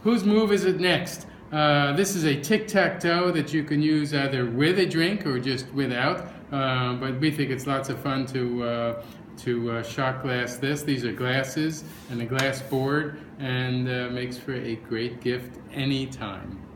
Whose move is it next? This is a tic-tac-toe that you can use either with a drink or just without. But we think it's lots of fun to shot glass this. These are glasses and a glass board, and makes for a great gift anytime.